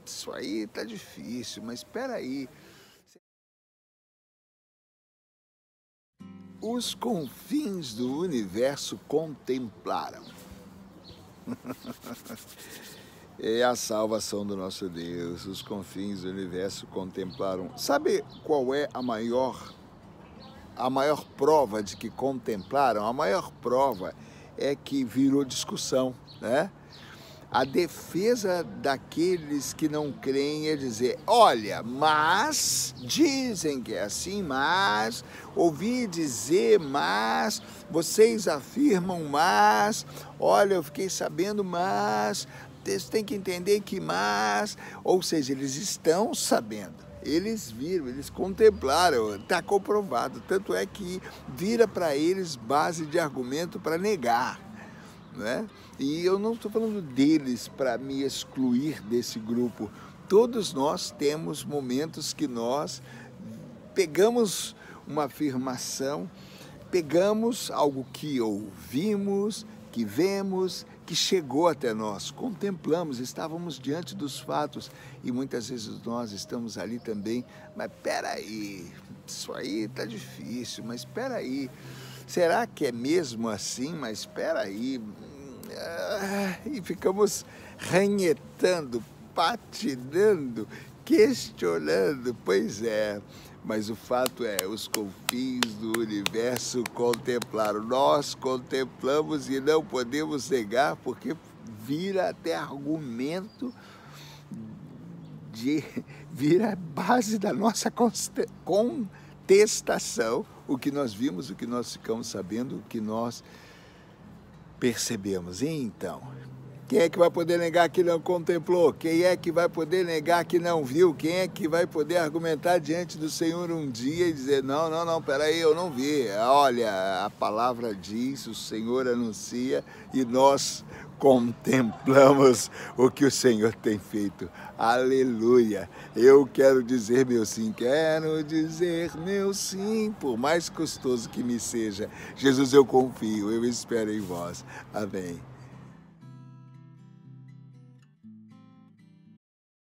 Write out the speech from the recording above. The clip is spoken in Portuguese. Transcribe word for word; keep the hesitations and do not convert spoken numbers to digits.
isso aí tá difícil, mas espera aí. Os confins do universo contemplaram. É a salvação do nosso Deus, os confins do universo contemplaram. Sabe qual é a maior, a maior prova de que contemplaram? A maior prova é que virou discussão, né? A defesa daqueles que não creem é dizer, olha, mas, dizem que é assim, mas, ouvi dizer, mas, vocês afirmam, mas, olha, eu fiquei sabendo, mas, vocês têm que entender que mas, ou seja, eles estão sabendo, eles viram, eles contemplaram, está comprovado, tanto é que vira para eles base de argumento para negar. Né? E eu não estou falando deles para me excluir desse grupo. Todos nós temos momentos que nós pegamos uma afirmação, pegamos algo que ouvimos, que vemos, que chegou até nós, contemplamos, estávamos diante dos fatos e muitas vezes nós estamos ali também, mas espera aí, isso aí está difícil, mas espera aí. Será que é mesmo assim? Mas espera aí. E ficamos ranhetando, patinando, questionando. Pois é, mas o fato é, os confins do universo contemplaram. Nós contemplamos e não podemos negar, porque vira até argumento, de, vira base da nossa contestação, o que nós vimos, o que nós ficamos sabendo, o que nós percebemos. E então, quem é que vai poder negar que não contemplou? Quem é que vai poder negar que não viu? Quem é que vai poder argumentar diante do Senhor um dia e dizer, não, não, não, peraí, eu não vi. Olha, a palavra diz, o Senhor anuncia e nós contemplamos o que o Senhor tem feito. Aleluia! Eu quero dizer meu sim, quero dizer meu sim, por mais custoso que me seja. Jesus, eu confio, eu espero em vós. Amém.